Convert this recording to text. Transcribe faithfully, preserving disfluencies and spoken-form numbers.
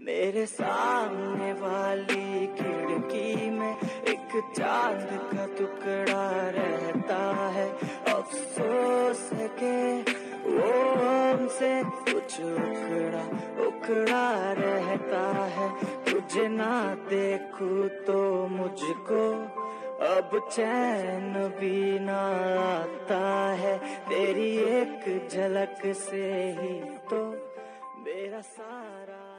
मेरे सामने वाली खिड़की में एक चांद का टुकड़ा रहता है। अफसोस है कि वो हमसे कुछ उखड़ा उखड़ा रहता है। तुझे ना देखूं तो मुझको अब चैन भी ना आता है। तेरी एक झलक से ही तो मेरा सारा